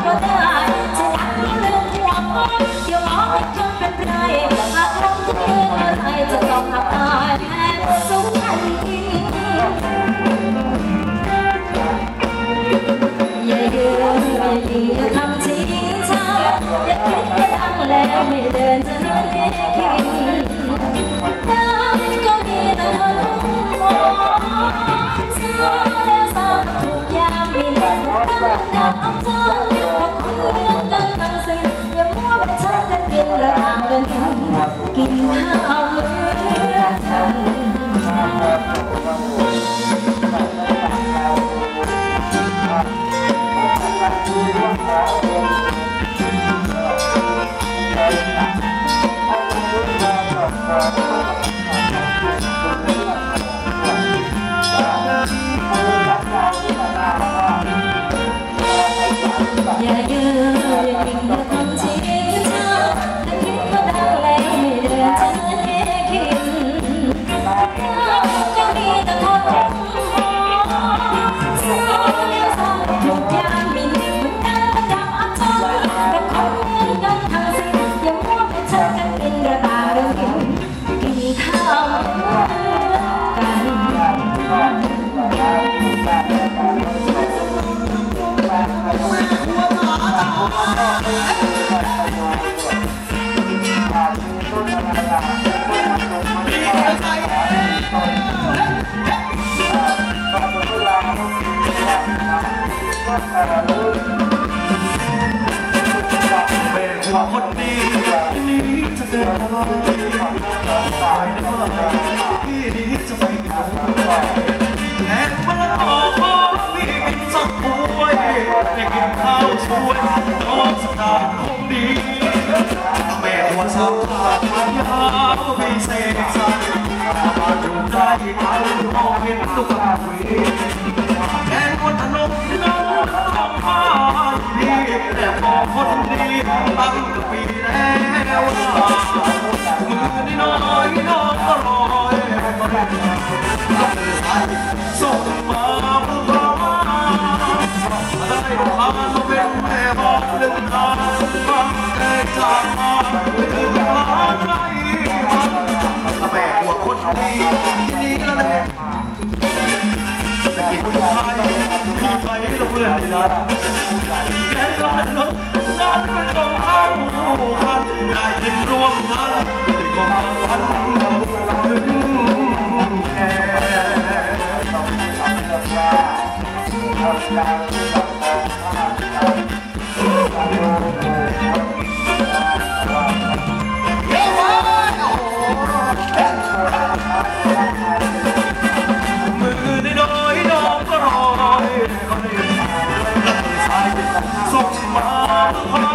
ก็ได้จะอยากมีเรื่องหัวมองเดี๋ยวมองให้จนเป็นไรหากลงทุกเรื่องอะไรจะต้องหักตายแทนสุขทันทีอย่ายืนอย่าทำทิ้งฉันอย่าคิดอย่าดังแล้วไม่เดินจะนั่งเองกินน้ำก็มีแต่เธอมองเศร้าแล้วเศร้าทุกอย่างมีแต่น้ำเธอพอคุยกันตั้งสิ่งอย่ามัวไปชักกันกินและต่างกันกินข้าวมื้อฉันอย่ายืนอย่านิ่งอย่าทำทิ้งฉันแต่คิดว่าดังแล้วไม่เดินจะให้กินก็มีแต่คนมองเศร้าแล้วเศร้าทุกอย่างมีเหมือนกันประดับอับจนแต่คนเหมือนกันทั้งสิ้นอย่ามัวไปเชิญกันกินกระตาเรื่องกินข้าวเป็นคนดีนี้จะเดินทางไปในเมื่อไหร่ที่นี้จะไปกับแทนมันออกมามีกินสักถ้วยได้กินข้าวช่วยน้องสตาร์คงดีแม่หัวสาวขาดยาวมีเศษสายมาอยู่ได้เอามองเห็นตุ๊กตาวีแทนคนถนนน้องมาดีแต่พอคนดีตั้งแต่ปีแล้วมือนี่น้อยน้องก็ลอยส่งมาเพื่อมาได้พามาเป็นแม่บอกเรื่องทางฟังแต่จากมาเป็นทางไรแม่หัวคนดีที่นี่แล้วแหละจะกินผู้ชายที่ไปเราเพื่อนนะแค่ร้านรถร้านเป็นของข้าวคันได้ยินรวมกันเป็นของพันถึงแค่มือในน้อยน้องก็รอยส่งมาพา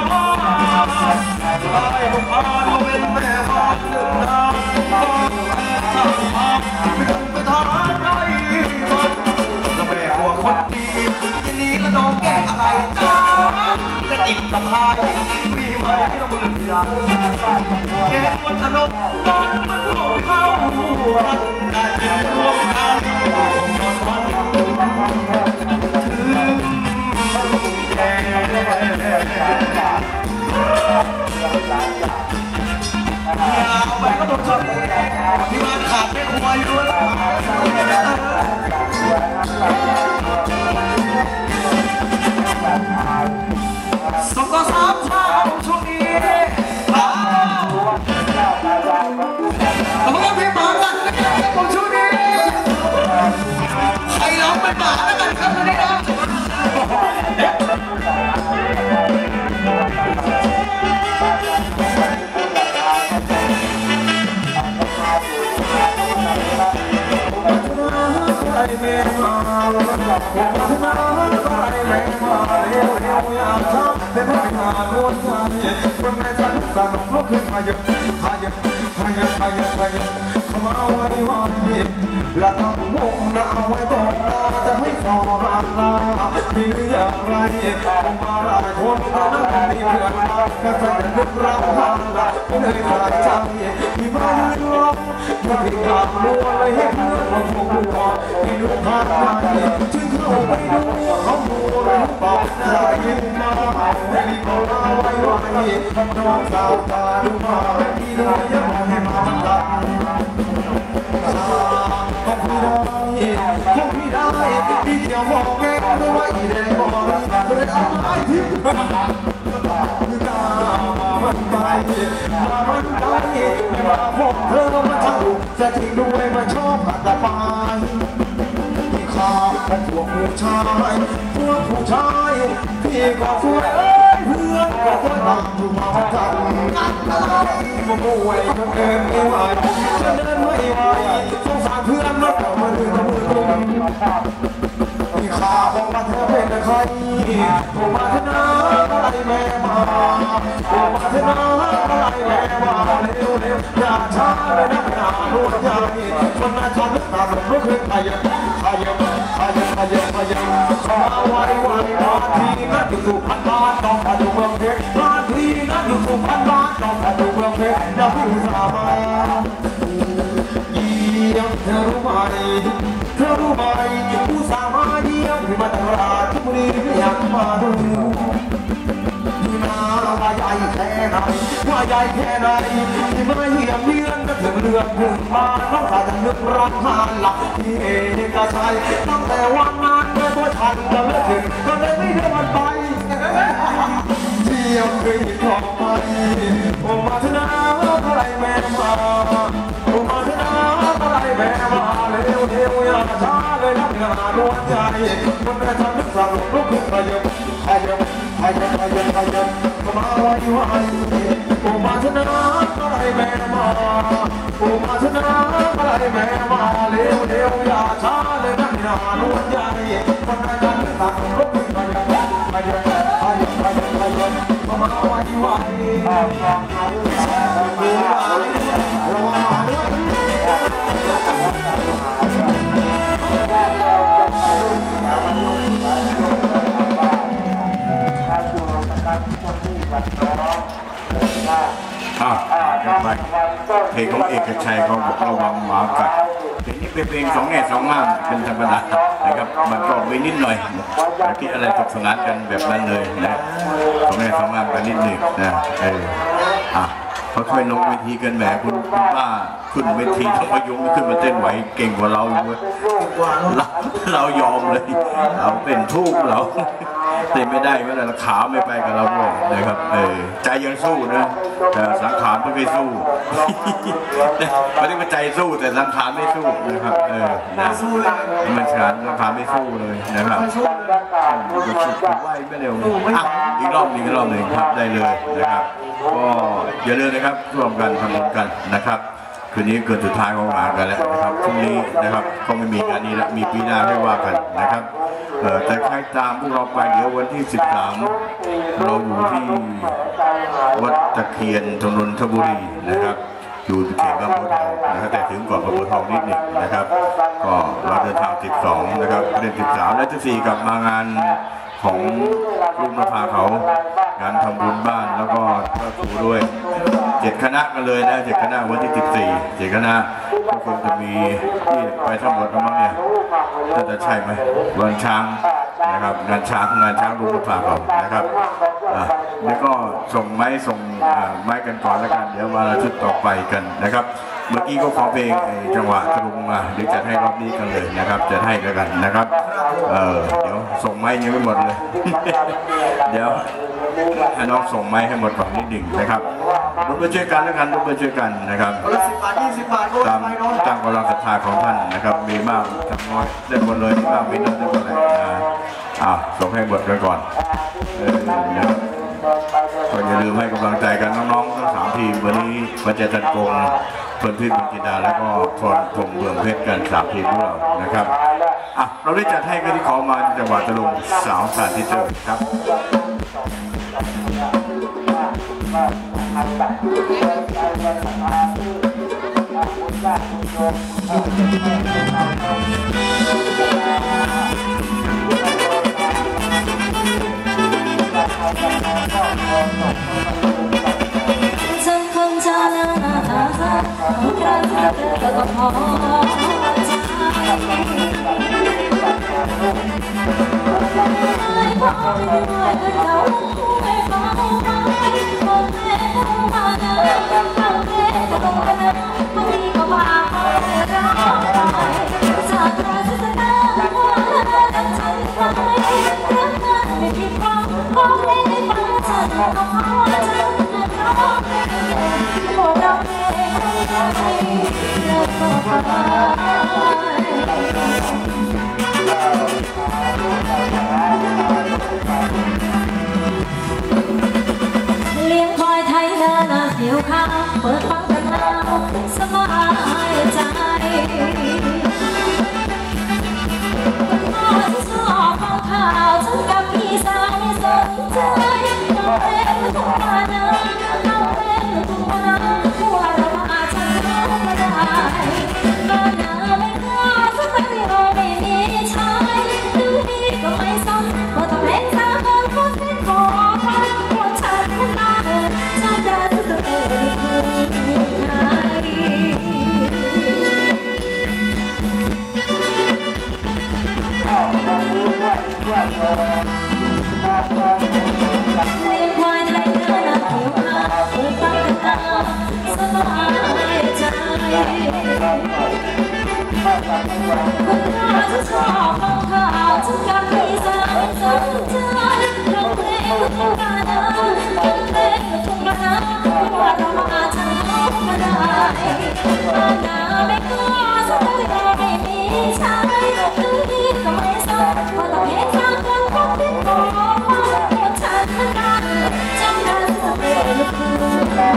ได้พาเราเป็นแม่บ้านเดินทางสั่งมาเป็นไปทางไหนแล้วแม่หัวคนดีทีนี้แล้วน้องแก้อะไรจ้าจะติดตะไคร้มีไหมต้องมือยาแก้วันถนนน้องมันหลงเข้าได้ยินรวมกันเอาไปก็โดนชนที่มันขาดไม่ควรอยู่แล้วสองต่อสามชาช่วงนี้เราก็พี่หมากันผมช่วงนี้ใครร้องเป็นหมาแล้วกันครับวันนี้นะไม่มาไม่มาเร็วเร็วอยากทำแต่ไม่มาโดนใจคนไม่ทันสั่งลุกขึ้นมาเยอะมาเยอะมาเยอะมาเยอะมาเยอะเข้ามาไว้ไว้และทำมุกหน้าไว้ก่อนจะให้สอนลาที่อย่างไรคงมาหลายคนนั้นมีเพื่อนมาแค่แฟนนึกรักทางละไม่ได้ขาดใจที่มายืนรอที่กลางมัวเลยเห็นเรื่องของพวกหัวที่ลุกพาดมาจึงเข้าไปดูเขามัวเลยบอกใจยิ้มมาน้องสาวตาดูมาที่น้อยยังให้มาตัดของพี่ได้พี่เดียวมองแง่ไม่ไหวแดงมองเลยเอาไม้ทิ้งตามันไปมามันไปมาพบเธอมาทำจะทิ้งด้วยมาชอบหัดไปที่ข้าเป็นพวกผู้ชายพวกผู้ชายพี่ก็สวยเพื่อนก็สวยตามอยู่มาจังงัดอะไรมาป่วยก็เกินไม่ไหวจะเดินไม่ไหวสงสารเพื่อนมาต่อมาดึงมือลงที่ข้าบอกว่าเธอเป็นใครบอกมาเถอะนะอะไรแม่มาบอกมาเถอะนะอะไรแม่มาเร็วอย่าช้าเลยนะหนาลูกใหญ่คนน่าชอบนึกตาสมรู้คือขยับมาไวมาทีนั่นอยู่สุพรรณบ้านต้องมาดูเมืองเพชรมาทีนั่นอยู่สุพรรณบ้านต้องมาดูเมืองเพชรอย่าพูดสามาเยี่ยมเธอรู้ไหมผู้สามาเยี่ยมที่มาตลาดทุกวันนี้อยากมาดูว่าใหญ่แค่ไหนที่มาเยี่ยมเยือนก็ถึงเรื่องถึงมาน้องสาวจะนึกรักหาหลักที่เอกชัยตั้งแต่วันนั้นเมื่อตัวฉันจะเลิกถึงก็เลยไม่ได้มันไปเที่ยวคืนต่อไปโอ้มาเถอะนะอะไรแม่มาโอ้มาเถอะนะอะไรแม่มาเร็วอย่าช้าเลยนักงานดวงใจคนแม่ทำนึกสั่งลุกขึ้นขยับมาไวโอ้มาเถอะนะอะไรแม่มาโอ้มาเถอะนะอะไรแม่มาเร็วอย่าช้าเลยนักงานดวงใจคนแม่ทำนึกสั่งลุกขึ้นขยับมาไวเพลงของเอกชัยเขาบอกระวังหมากัดเพลงนี้เป็นเพลงสองแง่สองง่ามเป็นธรรมดานะครับมันก็ไปนิดหน่อยอย่าคิดอะไรสนุกสนานกันแบบนั้นเลยนะสองแง่สองง่ามกันนิดหนึ่งนะค่อยๆลงเวทีกันแหมคุณป้าขึ้นเวทีต้องมายุงขึ้นมาเต้นไหวเก่งกว่าเราอยู่เรายอมเลยเราเป็นทุกเราเต้นไม่ได้เมื่อไรขาไม่ไปกับเราด้วยนะครับใจยังสู้นะแต่สังขารไม่เคยสู้ไม่ได้ว่าใจสู้แต่สังขารไม่สู้นะครับนะมันสังขารไม่สู้เลยนะครับไหวไม่เร็วอีกรอบหนึ่งครับได้เลยนะครับก็อย่าลืมนะครับร่วมกันทำบุญกันนะครับคืนนี้เกินสุดท้ายของงานกันแล้วนะครับพรุ่งนี้นะครับก็ไม่มีงานนี้แล้วมีปีหน้าให้ว่ากันนะครับแต่ใครตามพวกเราไปเดี๋ยววันที่13เราอยู่ที่วัดตะเคียนถนนทบุรีนะครับอยู่เขตบางบัวทองนะครับแต่ถึงก่อนบางบัวทองนิดหนึ่งนะครับก็เราเดินทาง12นะครับเดือน13และ14กลับมางานของลูกนภาเขางานทำบุญบ้านแล้วก็ถูด้วย7 คณะกันเลยนะ7 คณะวันที่14 7 คณะก็คงจะมีที่ไปทั้งหมดประมาณเนี่ยน่าจะใช่ไหมวันช้างนะครับงานช้างลูกนภาเขานะครับแล้วก็ส่งไม้กันก่อนแล้วกันเดี๋ยวมาชุดต่อไปกันนะครับเมื่อกี้ก็ขอเพลงจังหวะตรงมาเดี๋ยวจะให้รอบนี้กันเลยนะครับจะให้แล้วกันนะครับเดี๋ยวส่งไม้ยังไม่หมดเลย เดี๋ยวให้น้องส่งไม้ให้หมดก่อนนิดหนึ่งนะครับร่วมช่วยกันแล้วกันร่วมช่วยกันนะครับ 10 บาท 20 บาทตามกำลังศรัทธาของท่านนะครับมีมากทำน้อยได้หมดเลยมีมากมีน้อยได้หมดเลยส่งให้หมดไปก่อนก็อย่าลืมให้กำลังใจกันน้องๆทั้ง3 ทีมวันนี้ปัจเจตันกงเพื่อนพี่บุญจินดาและก็พรพงษ์เมืองเพชรกัน3 ทีมของเรานะครับเราได้จัดให้กันที่ขอมาจังหวัดตะลุงสาวสาธิตครับฉันคงจะน่ารักใครเธอก็พอใจไม่พอด้วยเขาไม่เบาไปเลี้ยงควายไทยนานาเหี่ยวข้าวเปิดฟังกันแล้วสบายใจคุณพ่อที่ชอบฟังข่าวฉันกับพี่สาวไม่สนใจเราเป็นทุกวันเราเป็นทุกวันหัวเราอาจจะรู้ก็ได้บ้านนาไม่กล้าสักเดียวไม่มีใช้ดูดีก็ไม่สนเพราะต้องเล่นสาคนคนเป็นขอพันคนฉันมันมาฉันจะตัวเองคือใครเลี้ยงควายไทยเนื้อหนักผิวขาวเปิดฟังกันตาสบายใจคุณพ่อจะชอบฟังข่าวฉันกับพี่สาวสนใจร้องเพลงทุกวันร้องเพลงทุกวันว่าเราอาจจะร้องมาได้บ้านนาไม่กล้าสักเดียวไม่มีใช้ดูดีก็ไม่สนเพราะต้องเห็นทางคนคนที่ขอความฉันมันได้จำได้จะเป็นลูกครึ่งไท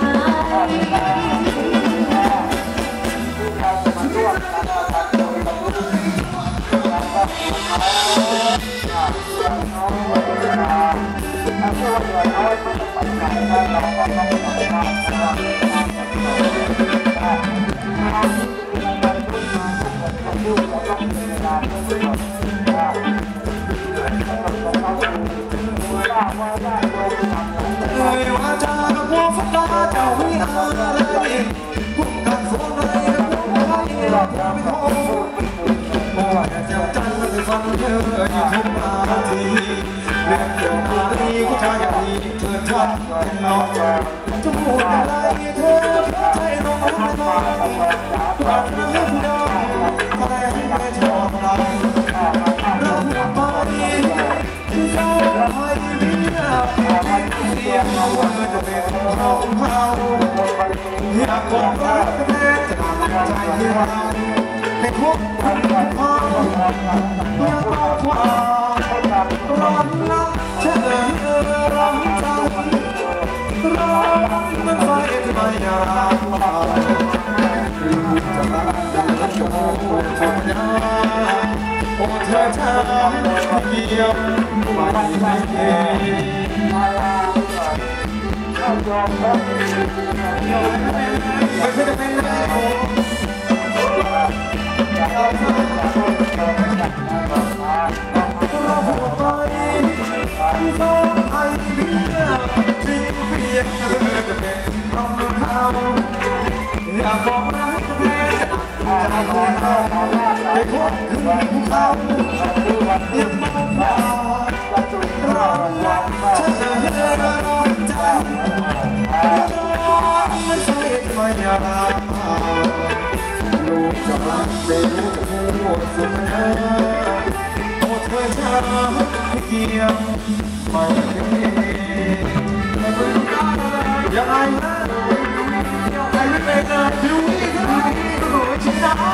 ว่าจะหัวฟ้าเจ้าวิหารพวกกันสวมในพวกไทยเราไม่ท้องพอจะจันทร์ไปฟังเธออยู่ทุกนาทีเรื่องเกี่ยวกับดีก็จะอย่างนี้เธอทำเป็นน้องจะพูดอะไรเธอใจร้องไม่น้อยรักนั้นผู้ใดแสดงไม่ชอบอะไรเราพูดไปที่เราให้เมียเสียงเราจะเป็นเราอยากบอกรักแท้จะทำใจให้เราให้พบกันพ่ออยากบอกว่าร้อนรักเธอร้อนใจร้อนมันไฟที่ไม่อยากรู้จะรักจะชอบสัญญาโอ้เธอช้ำเกี่ยวไม่เก่ไม่เคยจะเป็นแล้วเราพูดไปที่ฟ้าไอ้เบี้ยที่เพียงเธอจะเป็นรองเท้าอยากบอกรักแท้จะขอเราให้พบคืนภูเขายังมองว่าร้อนรักฉันร้อนใจร้อนไม่ใช่ไม่อยากลูกจะรักเด็กจะพูดสุดเธอโอ้เธอช้ำให้เกี่ยวไม่ยังไงนะยังไงไม่เป็นนะดูนี่ก็ได้ก็รู้ชิดนะ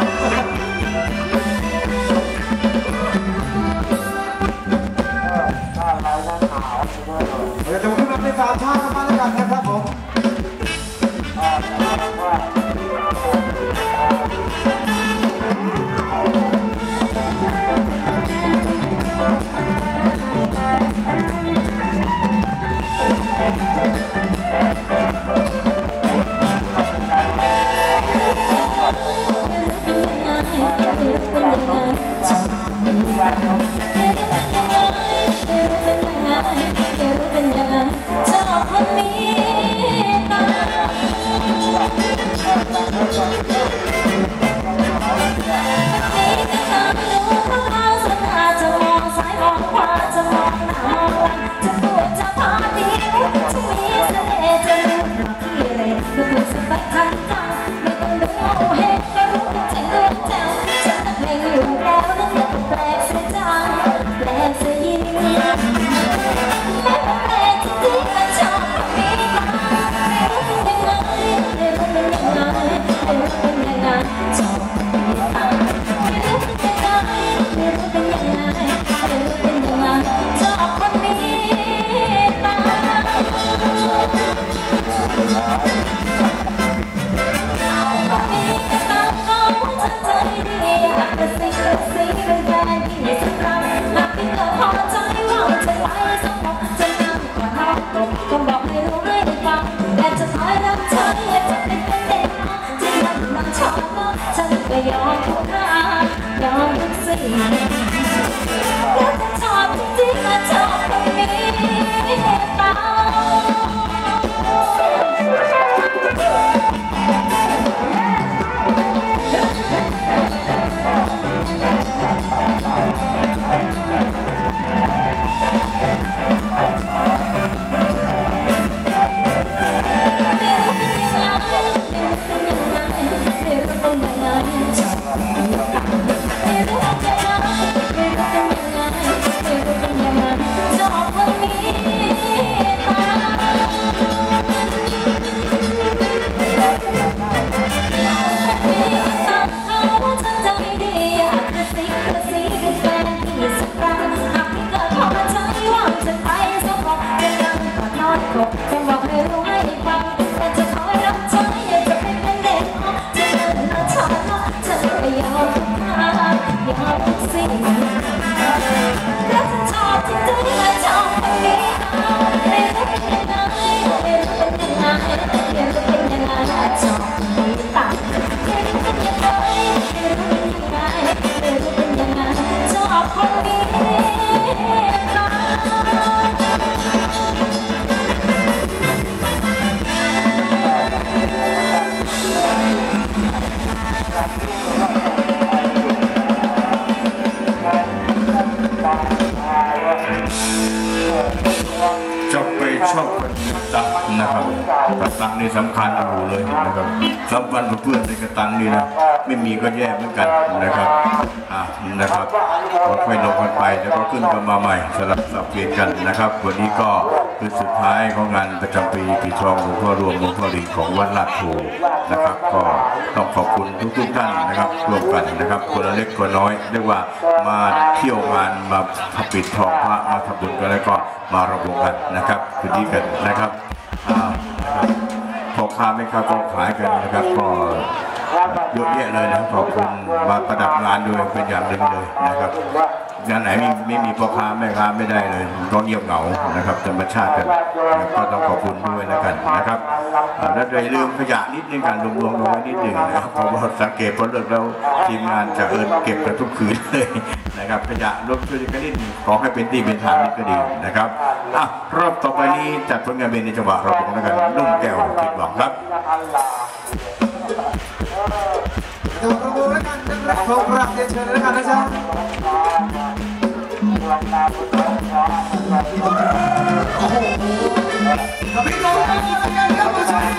เดี๋ยวจะขึ้นมาเป็นสาวชาติกันมาแล้วกันนะครับผมชอบคนนี้กจะบอกให้รู้ให้ฟังแต่จะคอยรับใช้อยากจะเป็นเด็กจะเดินหน้าช้าจะไม่ยอมทุกทางยอมทุกสิ่งรักชอบจริงๆและชอบคนนี้ไม่รู้เป็นยังไงไม่รู้เป็นยังไงไม่รู้เป็นยังไงชอบคนนี้ต่างไม่รู้เป็นยังไงไม่รู้เป็นยังไงไม่รู้เป็นยังไงชอบคนนี้จะไปชอบกันตังนะครับกระตังนี่สำคัญอยู่เลยนะครับสำคัญกับเพื่อนในกระตังนี่นะไม่มีก็แย่เหมือนกันนะครับนะครับค่อยลงกันไปแล้วก็ขึ้นกันมาใหม่สลับสับเปลี่ยนกันนะครับวันนี้ก็คือสุดท้ายของงานประจำปีปีทองหลวงพ่อรวมหลวงพ่อหลีของวัดลาดโพนะครับก็ต้องขอบคุณทุกท่านนะครับร่วมกันนะครับคนละเล็กคนน้อยเรียกว่ามาเที่ยวงานมาปิดทองพระมาทำบุญกันแล้วก็มาระบุกันนะครับคือดีกันนะครับพ่อค้าแม่ค้าก็ขายกันนะครับก็เยอะแยะเลยนะขอบคุณมาประดับงานด้วยเป็นอย่างหนึ่งเลยนะครับงานไหนไม่มีพ่อค้าแม่ค้าไม่ได้เลยก็เงียบเหงานะครับธรรมชาติกันก็ต้องขอบคุณด้วยแล้วกันนะครับแล้วอย่าลืมขยะนิดนึงกันรวมๆไว้นิดนึงนะครับเพราะว่าสังเกตพอเลิกแล้วทีมงานจะเก็บกันทุกคืนเลยนะครับขยะรวมช่วยกันนิดนึงขอให้เป็นที่เป็นทางนี่ก็ดีนะครับรอบต่อไปนี้จัดผลงานเป็นในจังหวะเราบอกแล้วกันนุ่มแก้วผิดหวังครับเดี๋ยวเราดูแล้วกันนะครับผมรักเชิญแล้วกันนะจ๊ะโอ้โหพี่น้องกันครับผู้ชม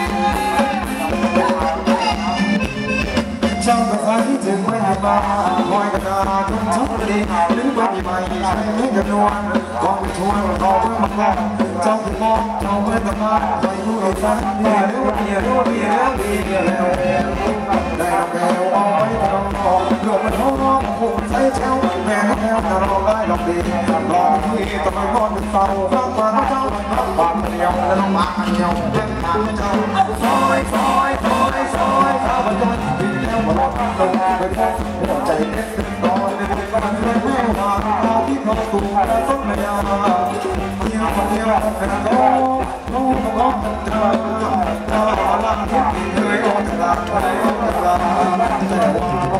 เจ้าเป็นใครถึงไม่ให้มาคอยกันนาจนทุกทีหรือว่ามีใหม่ใช้ไม่กันนวลกองชวนรอเพื่อมาบอกเจ้าถึงมองเจ้าเมื่อตะมาไปดูอีกครั้งเนี่ยเรื่องเดียวแล้วได้รับแก้วเอาไว้ตลอดโลกมันท้องผมใส่เช้าแม่แก้วจะรอได้ดอกดีรอที่ตะไปนอนเศร้าข้างบ้านเจ้าบ้านเดียวแล้วบ้านเดียวเล่นบ้านเจ้าซอยข้าพเจ้าที่แล้วมาลองลงไปพบหัวใจเล็กตอนเด็กบ้านแม่มาเราที่เขาตูและต้นเมียเที่ยวเป็นโลกเธอลังที่เคยโดนตาแต่ว่าเที่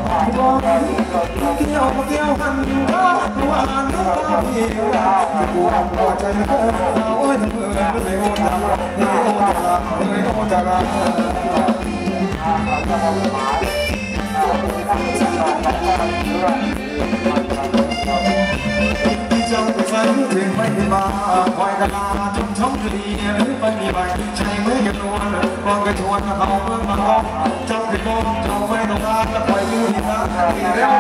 ยวกันตัวอ่านน้ำตาพี่จะกูหัวใจเธอโอ้ยเธอไม่โอนจะรักเจ้าตัวฉันถึงไม่มาคอยกันมาจนช่องคดีหรือไม่มีใบใช้มือกันนวลกองกระชวนเขาเมื่อมาล้อมเจ้าเป็นน้องเจ้าไม่ต้องการและปล่อยมือที่รักดีแล้ว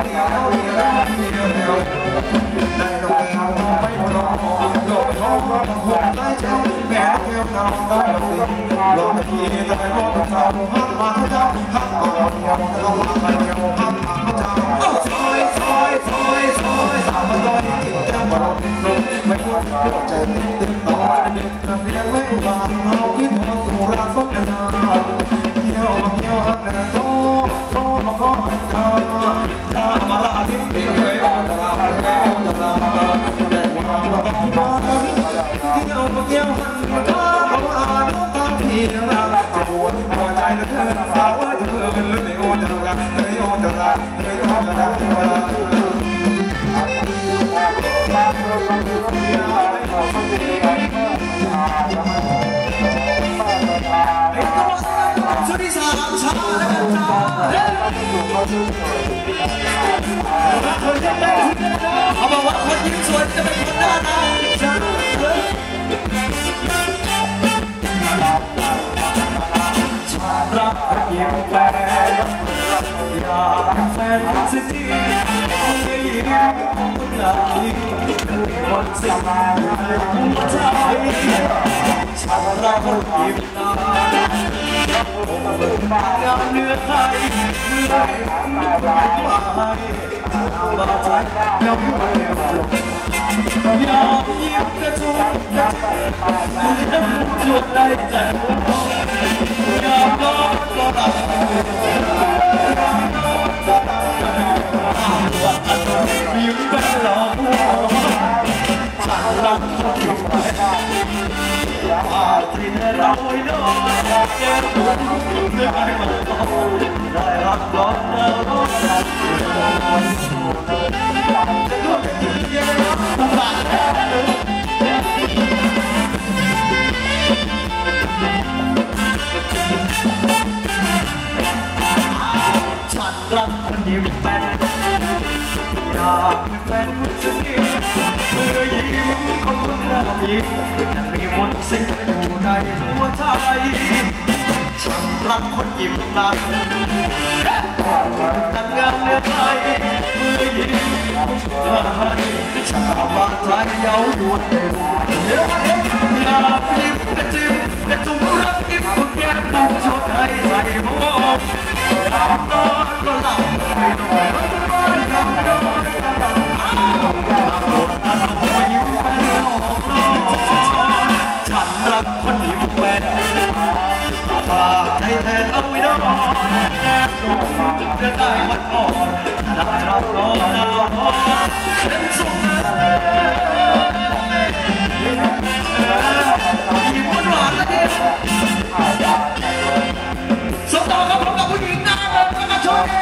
ได้ดอกแก้วไม่พอน้องโลกท้องร้อนหัวใจเจ้าแม่แก้วน้องได้ดอกดีโลกที่จะไปรอดเจ้าหักมาเจ้าหักมาเดียวต้องมาไปเดียวหักมาเจ้าซอยสามมันลอยจิตแก้วมาลงไม่ควรหัวใจติดต่อเด็กกระเพียงไม่บางเอาคิดมาสู่รักสมนาเที่ยวหักเดินโตมาขอเธอถ้ามาลาทิ้งที่เคยอ่อนลาแต่ว่าเราต้องมาเที่ยวหันถ้าเราอ่านน้ำตาพี่รักจะปวดหัวใจเหลือเกินสาวจะเธอเป็นเรื่องไม่โอนจะรักไม่โอนจะรักไม่โอนจะรักชุดที่สามชาเขาบอกว่าคนยิ้มสวยจะเป็นคนหน้าตารักยิ้มแปลอยากแฟนสิทีไม่ได้คนไหนคนสิ่งหัวใจฉันรักคนยิ้มตาผมเปิดมางานเนื้อไทยเมื่อไรมาให้มาใจแล้วไม่อยากยิ้มกระชุ่มกระชวยได้แต่อยากนอนก็หลับยิ้มเป็นหลอกลวงฉันรักคนอยู่ไหนว่าที่เราไว้นอนแก้ปวดไม่ได้มันต้องได้รักร้อนแล้วร้อนฉันรักคนยิ้มแป้นอยากเป็นแฟนคนสนิทเมื่อยิ้มคนหน้ายิ้มยังมีมนต์สิ่งอยู่ในหัวใจฉันรักคนยิ้มนั้นแต่งานเนื้อไทยเมื่อยิ้มชาวบ้านไทยเย้ายวนเองอยากยิ้มกระจิ้มกระจุ่มรักยิ้มคนแก้มบุกชดให้ใส่หม้ออยากนอนก็หลับไม่ต้องอยากนอนฉันรักคนยิ้มแป้นฝากใจแทนเอาไว้นอนแอบดูจึงจะได้วันอ่อนได้รับรองดาวพอเป็นสุขยิ้มหวานๆนะสมต่อกับผมกับผู้หญิงหน้าเดินกันมาช่วย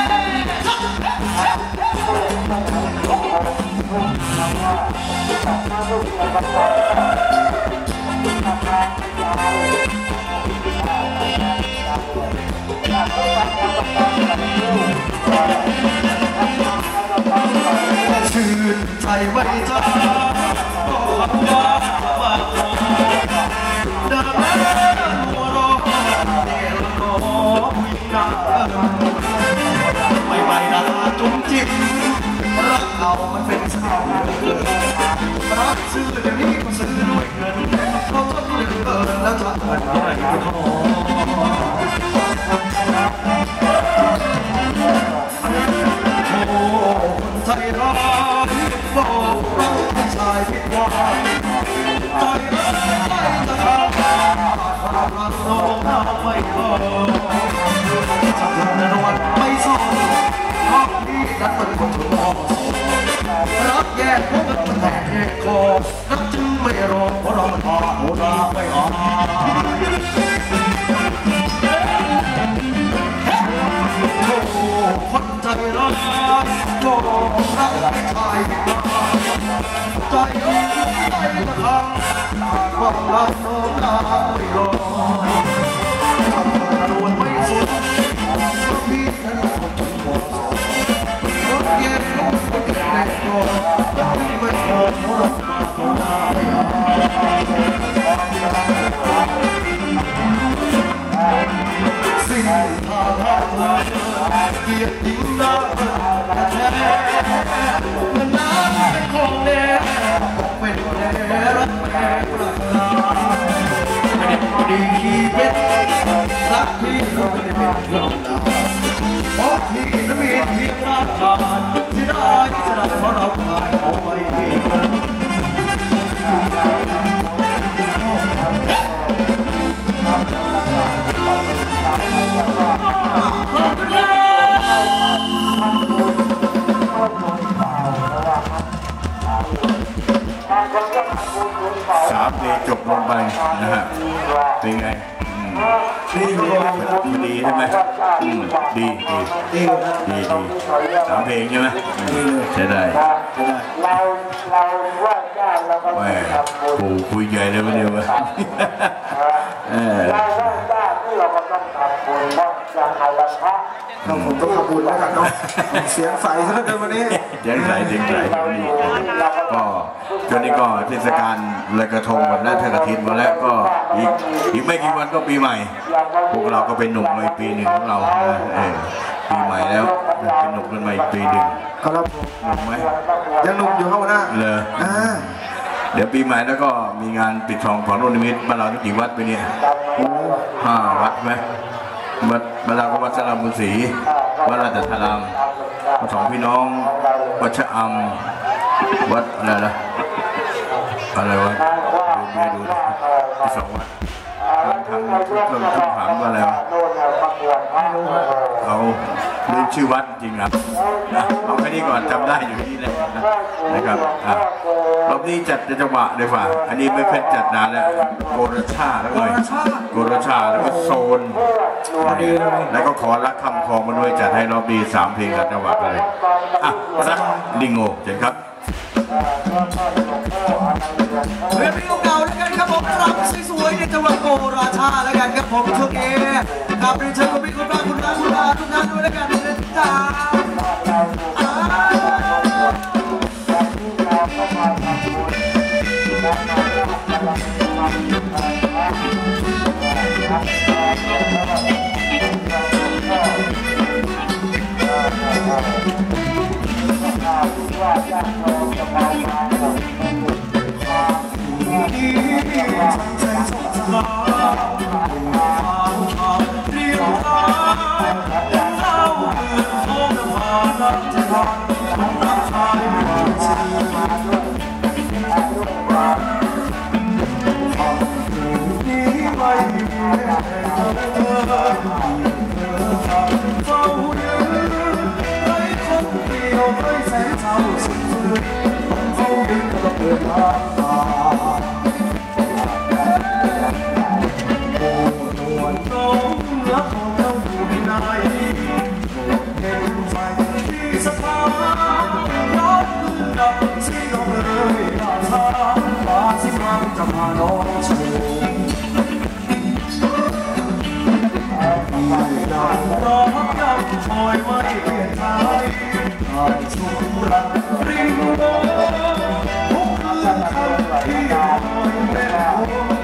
ชื่นใจไว้จ้าก็ว่าว่าเดินหัวรอเดี๋ยวรอผู้หญิงหน้าไม่ไม่นะจุ่มจิ้มรักเอามันเป็นสาวรักซื้อเดี๋ยวนี้ก็ซื้อด้วยเงินเขาชอบด้วยเงินแล้วจะเงินอะไรก็พอโอ้คนไทยรักบอกรักผู้ชายผิดหวังใจรักไม่จะทำความรักน้องน้าไม่พอจะทำในวันไม่สนเพราะพี่นั้นเป็นคนถูกหลอกรักแยกพวกมันแตกแยกคอรักจึงไม่รอเพราะเรามันพอโหราไม่ออกโอ้คนใจร้ายโอ้รักไม่ชายใจร้ายใจละครั้งความรักโน้มน้าวไม่รอทำกระโดดไม่สุดพี่นั้นคนถูกหลอกรถแยกลูกไม่เกิดแน่นอนไม่พอเพราะเราโน้มน้าวไม่รอสิ่งทางหาเธอเกียรติยิ่งน่าแท้เงินน้ำเป็นของแน่เป็นแน่รักแน่รักนาไม่ได้ดีขี้เป็ดรักที่เราไม่ได้เป็นเราเพราะที่จะมีเพียงรักขาดที่ได้เพราะเราขาดเอาไว้ 3 เพลงจบลงไปนะฮะเป็นไงดีใช่ไหมดี3 เพลงใช่ไหมใช่ได้แหมปูคุยใหญ่เลยวันเดียวเลยเราผมต้องทำบุญแล้วกันเนาะเสียงใสซะแล้วเกินวันนี้เสียงใสก็ช่วงนี้ก็เทศกาลลอยกระทงวันแรกเทศกาลวันแล้วก็อีกไม่กี่วันก็ปีใหม่พวกเราก็เป็นหนุ่มเลยปีหนึ่งของเราปีใหม่แล้วเป็นหนุ่มกันใหม่ปีหนึ่งครับหนุ่มไหมยังหนุ่มอยู่ครับหัวหน้าเลยเดี๋ยวปีใหม่แล้วก็มีงานปิดทองของโนนิมิตบ้านเรากี่วัดไปเนี่ย5 วัดไหมบ้านเราก็วัดสระบุรีวัดราชธารามวัดสองพี่น้องวัดชะอำวัดอะไรวะดูที่สองวัดทางต้นทุกถามว่าอะไรวะเขาลืมชื่อวัดจริงครับเอาแค่นี้ก่อนจำได้อยู่ที่นี่นะครับรอบนี้จัดจังหวะเลยว่ะอันนี้ไม่เคยจัดนานแล้วโกรชาแล้วเลยโกรชาแล้วก็โซนแล้วก็ขอรักคำคองมาด้วยจัดให้รอบนี้3 เพลงกันจังหวะเลยสักลิงโง่เจ๋งครับเรียนพี่เก่าแล้วกันครับผมรำสวยๆในจังหวะโกราชาแล้วกันครับผมช่วงนี้ครับเรียนเชิญคุณพี่คุณป้าคุณน้าคุณอาทุกท่านด้วยแล้วกันนะจ๊ะ Hãy subscribe cho kênh Ghiền Mì Gõ để không bỏ lỡ